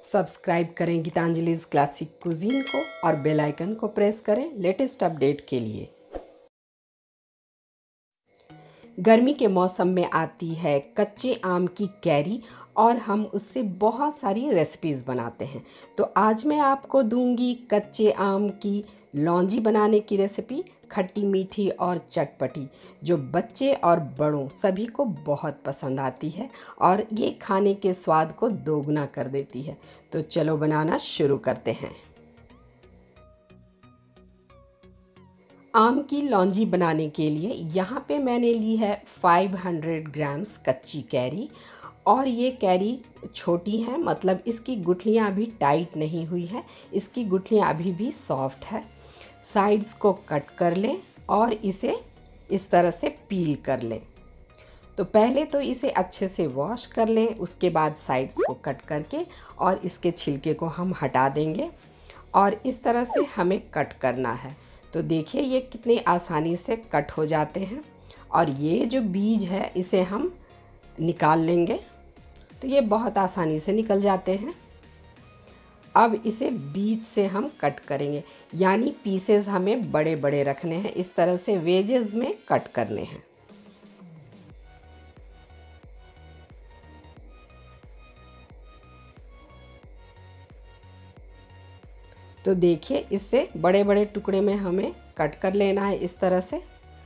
Subscribe करें गीतांजलि's classic cuisine को और बेल आइकन को प्रेस करें लेटेस्ट अपडेट के लिए। गर्मी के मौसम में आती है कच्चे आम की कैरी और हम उससे बहुत सारी रेसिपीज़ बनाते हैं। तो आज मैं आपको दूंगी कच्चे आम की लौंजी बनाने की रेसिपी, खट्टी मीठी और चटपटी, जो बच्चे और बड़ों सभी को बहुत पसंद आती है और ये खाने के स्वाद को दोगुना कर देती है। तो चलो बनाना शुरू करते हैं। आम की लौंजी बनाने के लिए यहाँ पे मैंने ली है 500 ग्राम्स कच्ची कैरी और ये कैरी छोटी है, मतलब इसकी गुठलियाँ अभी टाइट नहीं हुई है, इसकी गुठलियाँ अभी भी सॉफ्ट है। साइड्स को कट कर लें और इसे इस तरह से पील कर लें। तो पहले तो इसे अच्छे से वॉश कर लें, उसके बाद साइड्स को कट करके और इसके छिलके को हम हटा देंगे और इस तरह से हमें कट करना है। तो देखिए ये कितने आसानी से कट हो जाते हैं और ये जो बीज है इसे हम निकाल लेंगे। तो ये बहुत आसानी से निकल जाते हैं। अब इसे बीज से हम कट करेंगे, यानी पीसेस हमें बड़े बड़े रखने हैं, इस तरह से वेजेस में कट करने हैं। तो देखिए इससे बड़े बड़े टुकड़े में हमें कट कर लेना है इस तरह से।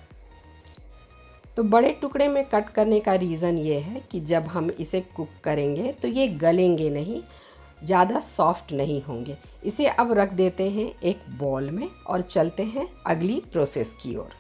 तो बड़े टुकड़े में कट करने का रीज़न ये है कि जब हम इसे कुक करेंगे तो ये गलेंगे नहीं, ज़्यादा सॉफ्ट नहीं होंगे। इसे अब रख देते हैं एक बाउल में और चलते हैं अगली प्रोसेस की ओर।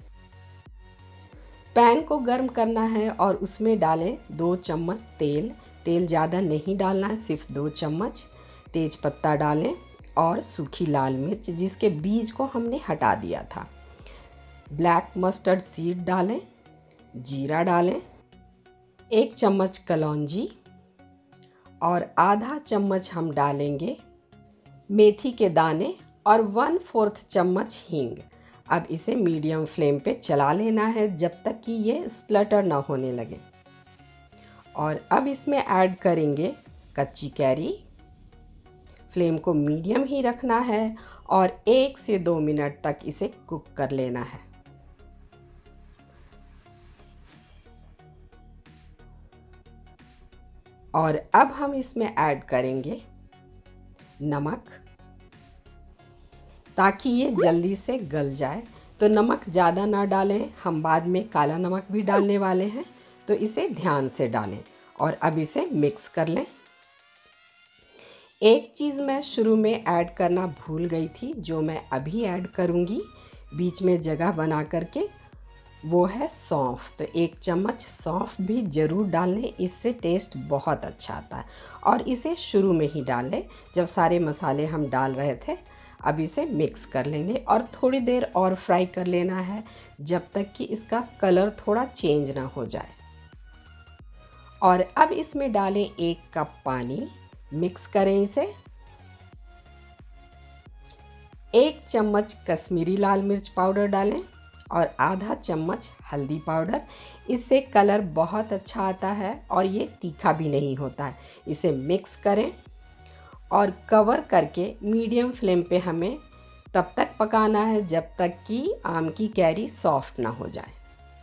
पैन को गर्म करना है और उसमें डालें 2 चम्मच तेल। तेल ज़्यादा नहीं डालना है, सिर्फ 2 चम्मच। तेज पत्ता डालें और सूखी लाल मिर्च जिसके बीज को हमने हटा दिया था। ब्लैक मस्टर्ड सीड डालें, जीरा डालें, 1 चम्मच कलौंजी और आधा चम्मच हम डालेंगे मेथी के दाने और 1/4 चम्मच हींग। अब इसे मीडियम फ्लेम पे चला लेना है जब तक कि ये स्प्लटर ना होने लगे। और अब इसमें ऐड करेंगे कच्ची कैरी। फ्लेम को मीडियम ही रखना है और 1 से 2 मिनट तक इसे कुक कर लेना है। और अब हम इसमें ऐड करेंगे नमक, ताकि ये जल्दी से गल जाए। तो नमक ज़्यादा ना डालें, हम बाद में काला नमक भी डालने वाले हैं, तो इसे ध्यान से डालें। और अब इसे मिक्स कर लें। एक चीज़ मैं शुरू में ऐड करना भूल गई थी, जो मैं अभी ऐड करूँगी बीच में जगह बना करके, वो है सौंफ। तो 1 चम्मच सौंफ भी ज़रूर डालें, इससे टेस्ट बहुत अच्छा आता है। और इसे शुरू में ही डालें जब सारे मसाले हम डाल रहे थे। अब इसे मिक्स कर लेंगे और थोड़ी देर और फ्राई कर लेना है जब तक कि इसका कलर थोड़ा चेंज ना हो जाए। और अब इसमें डालें 1 कप पानी, मिक्स करें इसे। 1 चम्मच कश्मीरी लाल मिर्च पाउडर डालें और आधा चम्मच हल्दी पाउडर। इससे कलर बहुत अच्छा आता है और ये तीखा भी नहीं होता है। इसे मिक्स करें और कवर करके मीडियम फ्लेम पे हमें तब तक पकाना है जब तक कि आम की कैरी सॉफ्ट ना हो जाए।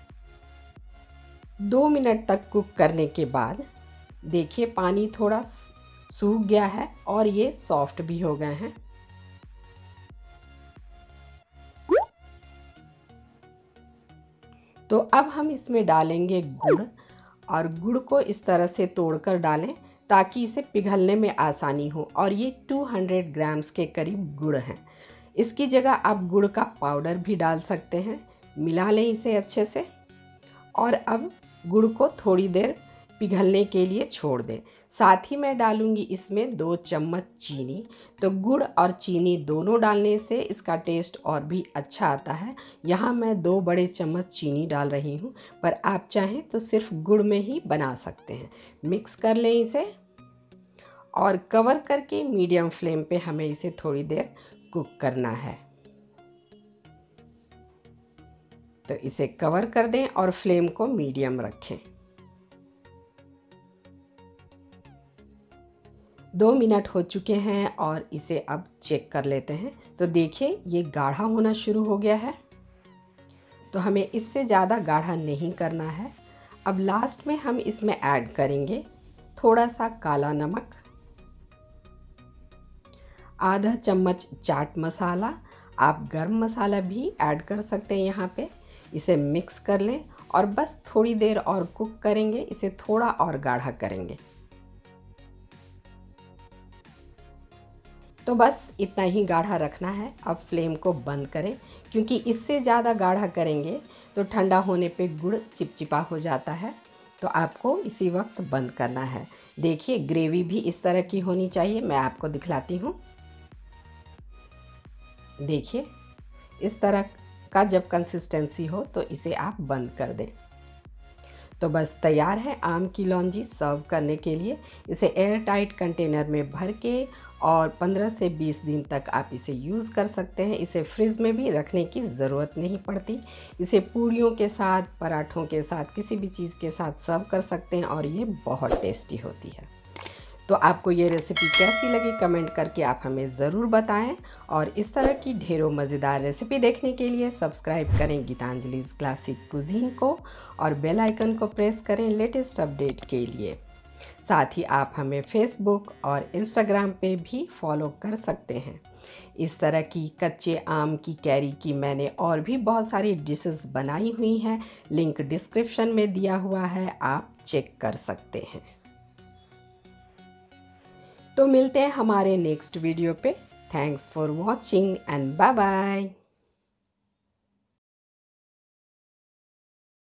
2 मिनट तक कुक करने के बाद देखिए पानी थोड़ा सूख गया है और ये सॉफ्ट भी हो गए हैं। तो अब हम इसमें डालेंगे गुड़ और गुड़ को इस तरह से तोड़कर डालें ताकि इसे पिघलने में आसानी हो। और ये 200 ग्राम्स के करीब गुड़ है। इसकी जगह आप गुड़ का पाउडर भी डाल सकते हैं। मिला लें इसे अच्छे से और अब गुड़ को थोड़ी देर पिघलने के लिए छोड़ दें। साथ ही मैं डालूंगी इसमें 2 चम्मच चीनी। तो गुड़ और चीनी दोनों डालने से इसका टेस्ट और भी अच्छा आता है। यहाँ मैं 2 बड़े चम्मच चीनी डाल रही हूँ, पर आप चाहें तो सिर्फ गुड़ में ही बना सकते हैं। मिक्स कर लें इसे और कवर करके मीडियम फ्लेम पे हमें इसे थोड़ी देर कुक करना है। तो इसे कवर कर दें और फ्लेम को मीडियम रखें। 2 मिनट हो चुके हैं और इसे अब चेक कर लेते हैं। तो देखिए ये गाढ़ा होना शुरू हो गया है, तो हमें इससे ज़्यादा गाढ़ा नहीं करना है। अब लास्ट में हम इसमें ऐड करेंगे थोड़ा सा काला नमक, आधा चम्मच चाट मसाला, आप गरम मसाला भी ऐड कर सकते हैं यहाँ पे। इसे मिक्स कर लें और बस थोड़ी देर और कुक करेंगे, इसे थोड़ा और गाढ़ा करेंगे। तो बस इतना ही गाढ़ा रखना है। अब फ्लेम को बंद करें, क्योंकि इससे ज़्यादा गाढ़ा करेंगे तो ठंडा होने पे गुड़ चिपचिपा हो जाता है। तो आपको इसी वक्त बंद करना है। देखिए ग्रेवी भी इस तरह की होनी चाहिए, मैं आपको दिखलाती हूँ। देखिए इस तरह का जब कंसिस्टेंसी हो तो इसे आप बंद कर दें। तो बस तैयार है आम की लौंजी सर्व करने के लिए। इसे एयर टाइट कंटेनर में भर के और 15 से 20 दिन तक आप इसे यूज़ कर सकते हैं। इसे फ्रिज में भी रखने की ज़रूरत नहीं पड़ती। इसे पूड़ियों के साथ, पराठों के साथ, किसी भी चीज़ के साथ सर्व कर सकते हैं और ये बहुत टेस्टी होती है। तो आपको ये रेसिपी कैसी लगी कमेंट करके आप हमें ज़रूर बताएं, और इस तरह की ढेरों मज़ेदार रेसिपी देखने के लिए सब्सक्राइब करें गीतांजलि's क्लासिक कुजीन को और बेल आइकन को प्रेस करें लेटेस्ट अपडेट के लिए। साथ ही आप हमें फेसबुक और इंस्टाग्राम पे भी फॉलो कर सकते हैं। इस तरह की कच्चे आम की कैरी की मैंने और भी बहुत सारी डिशेस बनाई हुई हैं, लिंक डिस्क्रिप्शन में दिया हुआ है, आप चेक कर सकते हैं। तो मिलते हैं हमारे नेक्स्ट वीडियो पे। Thanks for watching and bye bye.